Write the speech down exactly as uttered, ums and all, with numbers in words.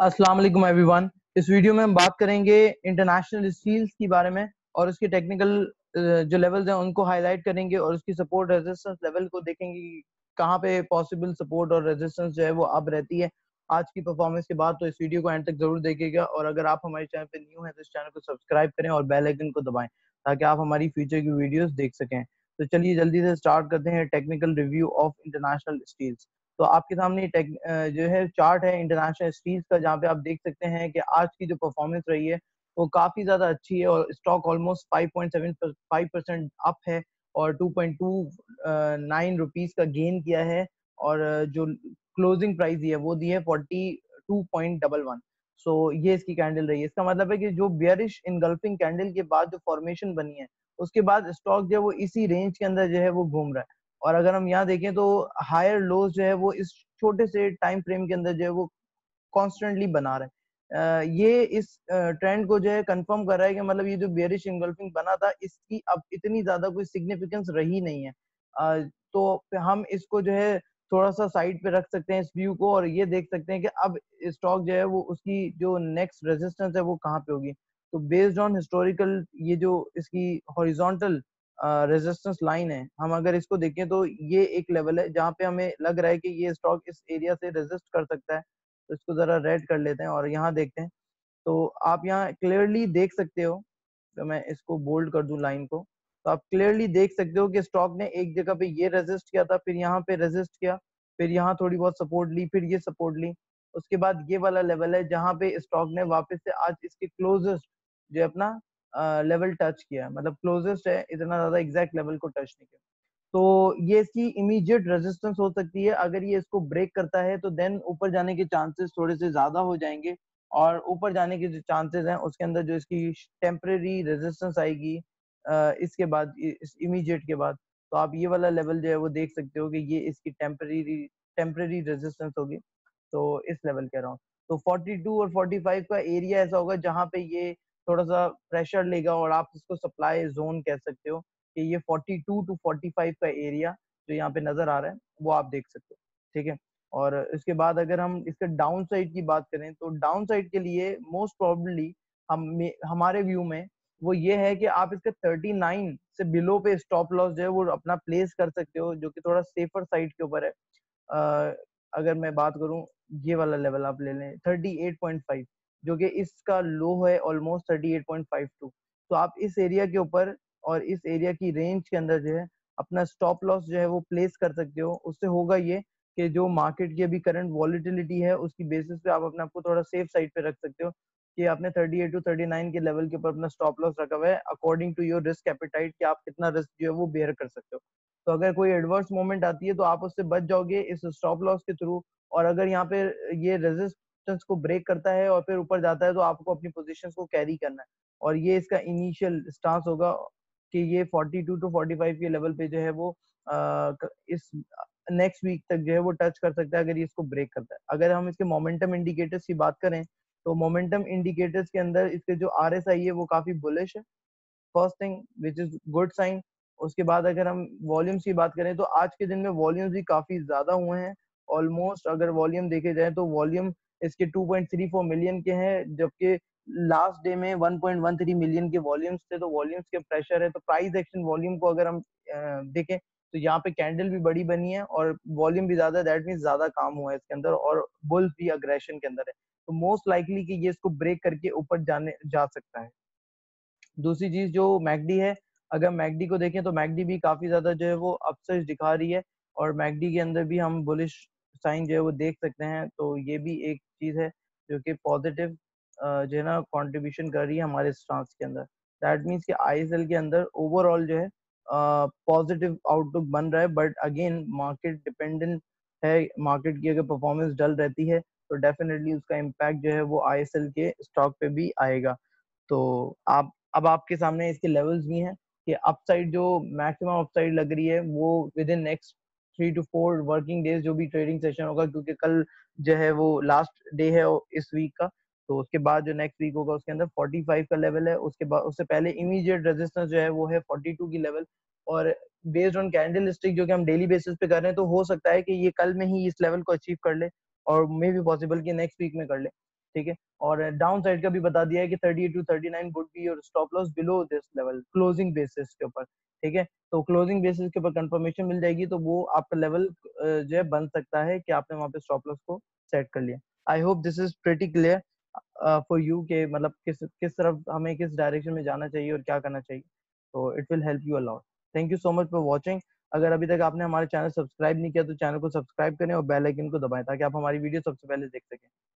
अस्सलाम वालेकुम एवरीवन। इस वीडियो में हम बात करेंगे इंटरनेशनल स्टील्स के बारे में और उसके टेक्निकल जो लेवल्स हैं उनको हाईलाइट करेंगे और उसकी सपोर्ट रेजिस्टेंस लेवल को देखेंगे कि कहाँ पे पॉसिबल सपोर्ट और रेजिस्टेंस जो है वो अब रहती है आज की परफॉर्मेंस के बाद। तो इस वीडियो को एंड तक जरूर देखिएगा और अगर आप हमारे चैनल पे न्यू हैं तो इस चैनल को सब्सक्राइब करें और बेल आइकन को दबाएं ताकि आप हमारी फ्यूचर की वीडियोस देख सकें। तो चलिए जल्दी से स्टार्ट करते हैं technical review of International Steels. तो आपके सामने टेक जो है चार्ट है इंटरनेशनल स्टील्स का, जहाँ पे आप देख सकते हैं कि आज की जो परफॉर्मेंस रही है वो काफी ज्यादा अच्छी है और stock almost five point seven five percent up है और two point two nine rupees का गेन किया है और जो क्लोजिंग प्राइस दी है वो दी है forty two point one one. So ये इसकी कैंडल रही है। इसका मतलब है कि जो बियरिश इनगल्फिंग कैंडल के बाद जो फॉर्मेशन बनी है उसके बाद स्टॉक जो है वो इसी रेंज के अंदर जो है वो घूम रहा है। और अगर हम यहाँ देखें तो हायर लोज जो है वो इस छोटे से टाइम फ्रेम के अंदर जो है वो कॉन्स्टेंटली बना रहा है। ये इस ट्रेंड को जो है कंफर्म कर रहा है कि मतलब ये जो बेयरिश इंगल्फिंग बना था इसकी अब इतनी ज्यादा कोई सिग्निफिकेंस रही नहीं है। तो हम इसको जो है थोड़ा सा साइड पे रख सकते हैं इस व्यू को और ये देख सकते हैं कि अब स्टॉक जो है वो उसकी जो नेक्स्ट रेजिस्टेंस है वो कहाँ पे होगी। तो बेस्ड ऑन हिस्टोरिकल ये जो इसकी हॉरिजॉन्टल रेजिस्टेंस लाइन है, हम अगर इसको देखें तो ये एक लेवल है जहाँ पे हमें लग रहा है कि ये स्टॉक इस एरिया से रेजिस्ट कर सकता है। तो इसको जरा रेड कर लेते हैं और यहाँ देखते हैं। तो आप यहाँ क्लियरली देख सकते हो, तो मैं इसको बोल्ड कर दूं लाइन को, तो आप क्लियरली देख सकते हो कि स्टॉक ने एक जगह पे ये रेजिस्ट किया था, फिर यहाँ पे रेजिस्ट किया, फिर यहाँ थोड़ी बहुत सपोर्ट ली, फिर ये सपोर्ट ली। उसके बाद ये वाला लेवल है जहाँ पे स्टॉक ने वापस से आज इसके क्लोजेस्ट जो अपना लेवल टच किया, मतलब क्लोजेस्ट है, इतना ज्यादा एग्जैक्ट लेवल को टच नहीं किया। तो ये इसकी इमीडिएट रेजिस्टेंस हो सकती है। अगर ये इसको ब्रेक करता है तो देन ऊपर जाने के चांसेस थोड़े से ज्यादा हो जाएंगे और ऊपर जाने के जो चांसेस हैं उसके अंदर जो इसकी टेम्परेरी रेजिस्टेंस आएगी इसके बाद, इस इमीडिएट के बाद, तो आप ये वाला लेवल जो है वो देख सकते हो कि ये इसकी टेम्परेरी टेम्परेरी रेजिस्टेंस होगी। तो इस लेवल कह रहा हूँ। तो फोर्टी टू और फोर्टी फाइव का एरिया ऐसा होगा जहाँ पे ये थोड़ा सा प्रेशर लेगा और आप इसको सप्लाई जोन कह सकते हो कि ये forty two to forty five का एरिया जो यहाँ पे नजर आ रहा है वो आप देख सकते हो। ठीक है। और इसके बाद अगर हम इसके डाउन साइड की बात करें तो डाउन साइड के लिए मोस्ट प्रोबेबली हम हमारे व्यू में वो ये है कि आप इसके थर्टी नाइन से बिलो पे स्टॉप लॉस जो है वो अपना प्लेस कर सकते हो, जो कि थोड़ा सेफर साइड के ऊपर है। आ, अगर मैं बात करूं, ये वाला लेवल आप ले लें थर्टी एट पॉइंट फाइव, जो कि इसका लो है almost thirty eight point five two. तो आप इस एरिया के ऊपर और इस एरिया की रेंज के अंदर जो है अपना स्टॉप लॉस जो है वो प्लेस कर सकते हो। उससे होगा ये कि जो मार्केट की अभी करंट वॉलिटिलिटी है उसकी बेसिस पे आप अपने आप को थोड़ा सेफ साइड पे रख सकते हो कि आपने thirty eight to thirty nine के लेवल के ऊपर अपना स्टॉप लॉस रखा हुआ है according to your risk appetite, कि आप कितना रिस्क जो है वो बेयर कर सकते हो। तो अगर कोई एडवर्स मोमेंट आती है तो आप उससे बच जाओगे इस स्टॉप लॉस के थ्रू। और अगर यहाँ पे ये रेजिस्टेंस को ब्रेक करता है और फिर ऊपर जाता है तो आपको अपनी पोजीशन को कैरी करना है। और ये इसका इनिशियल स्टांस होगा कि ये forty two to forty five के लेवल पे जो है वो आ, इस नेक्स्ट वीक तक जो है वो टच कर सकता है अगर ये इसको ब्रेक करता है। अगर हम इसके मोमेंटम इंडिकेटर्स की बात करें तो मोमेंटम इंडिकेटर्स के अंदर इसके जो आर एस आई है वो काफी बुलिश है, first thing which is good sign. उसके बाद अगर हम वॉल्यूम्स की बात करें तो आज के दिन में वॉल्यूम्स भी काफी ज्यादा हुए हैं। ऑलमोस्ट अगर वॉल्यूम देखे जाए तो वॉल्यूम इसके two point three four million के हैं, जबकि लास्ट डे में one point one three million के वॉल्यूम्स थे। तो वॉल्यूम्स के प्रेशर है। तो प्राइस एक्शन वॉल्यूम को अगर हम अ, देखें तो यहाँ पे कैंडल भी बड़ी बनी है और वॉल्यूम भी ज्यादा, दैट मीन ज्यादा काम हुआ है इसके अंदर और बुल्स भी अग्रेशन के अंदर है। तो मोस्ट लाइकली कि ये इसको ब्रेक करके ऊपर जाने जा सकता है। दूसरी चीज जो मैकडी है, अगर मैकडी को देखें तो मैकडी भी काफी ज्यादा जो है वो अपसाइड दिखा रही है और मैकडी के अंदर भी हम बुलिश साइन जो है वो देख सकते हैं। तो ये भी एक चीज है जो कि पॉजिटिव जो है ना कंट्रीब्यूशन कर रही है हमारे स्टांस के अंदर। दैट मीन्स कि आईएसएल के अंदर ओवरऑल जो है पॉजिटिव आउटलुक बन रहा है। बट अगेन मार्केट डिपेंडेंट है, मार्केट की अगर परफॉर्मेंस डल रहती है तो डेफिनेटली उसका इम्पैक्ट जो है वो आईएसएल के स्टॉक पे भी आएगा। तो आप अब आपके सामने इसके लेवल्स भी हैं कि अपसाइड जो मैक्सिमम अपसाइड लग रही है वो within next three to four working days जो भी ट्रेडिंग सेशन होगा, क्योंकि कल जो है वो लास्ट डे है इस वीक का। तो उसके बाद जो नेक्स्ट वीक होगा उसके अंदर फोर्टी फाइव का लेवल है। उसके बाद उससे पहले इमीडिएट रेजिस्टेंस जो है वो है फोर्टी टू की लेवल। और बेस्ड ऑन कैंडल स्टिक जो कि हम डेली बेसिस पे कर रहे हैं तो हो सकता है कि ये कल में ही इस लेवल को अचीव कर ले और मे भी पॉसिबल कि नेक्स्ट वीक में कर ले। ठीक है। और डाउन साइड का भी बता दिया है कि thirty eight to thirty nine would be your stop loss below this level closing basis के ऊपर, ठीक है। तो क्लोजिंग बेसिस के ऊपर कंफर्मेशन मिल जाएगी तो वो आपका लेवल जो है बन सकता है कि आपने वहां पे स्टॉप लॉस को सेट कर लिया। I hope this is pretty clear for you के मतलब किस किस तरफ हमें किस डायरेक्शन में जाना चाहिए और क्या करना चाहिए। तो it will help you a lot. Thank you so much for watching. अगर अभी तक आपने हमारे चैनल सब्सक्राइब नहीं किया तो चैनल को सब्सक्राइब करें और बेल आइकन को दबाएं ताकि आप हमारी वीडियो सबसे पहले देख सकें।